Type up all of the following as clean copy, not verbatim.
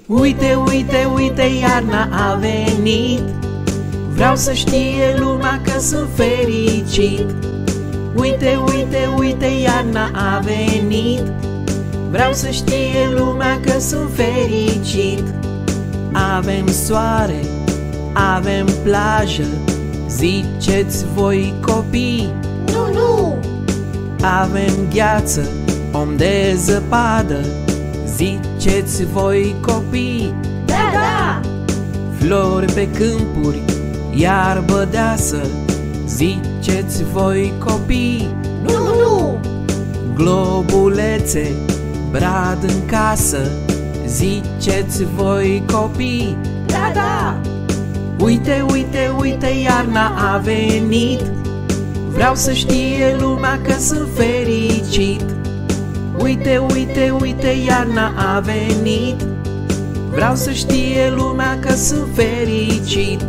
Uite, uite, uite, iarna a venit. Vreau să știe lumea că sunt fericit. Uite, uite, uite, iarna a venit. Vreau să știe lumea că sunt fericit. Avem soare, avem plajă. Ziceți voi copii. Nu, nu! Avem gheață, om de zăpadă. Ziceți voi copii. Da, da! Flori pe câmpuri, iarbă deasă. Ziceți voi copii. Nu, nu! Globulețe, brad în casă. Ziceți voi copii. Da, da! Uite, uite, uite, iarna a venit. Vreau să știe lumea că sunt fericit. Uite, uite, uite, iarna a venit. Vreau să știe lumea că sunt fericit.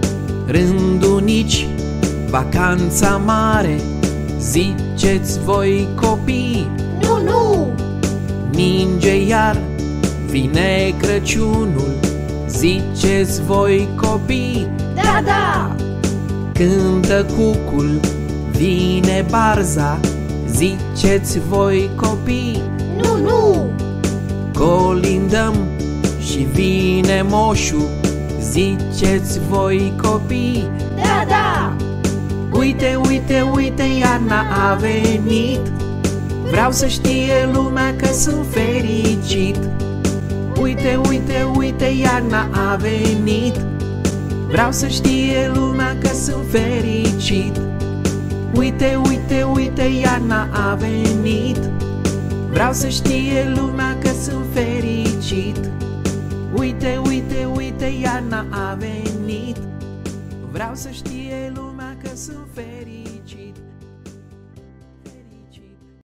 Rândunici, vacanța mare. Ziceți voi copii. Nu, nu! Ninge iar, vine Crăciunul. Ziceți voi copii. Da, da! Cântă cucul, vine barza. Ziceți voi copii. Nu, nu! Colindăm și vine moșul. Ziceți voi copii. Da, da! Uite, uite, uite, iarna a venit. Vreau să știe lumea că sunt fericit. Uite, uite, uite, iarna a venit. Vreau să știe lumea că sunt fericit. Uite, uite, uite, iarna a venit. Vreau să știe lumea că sunt fericit. Uite, uite, uite, iarna a venit. Vreau să știe lumea că sunt fericit.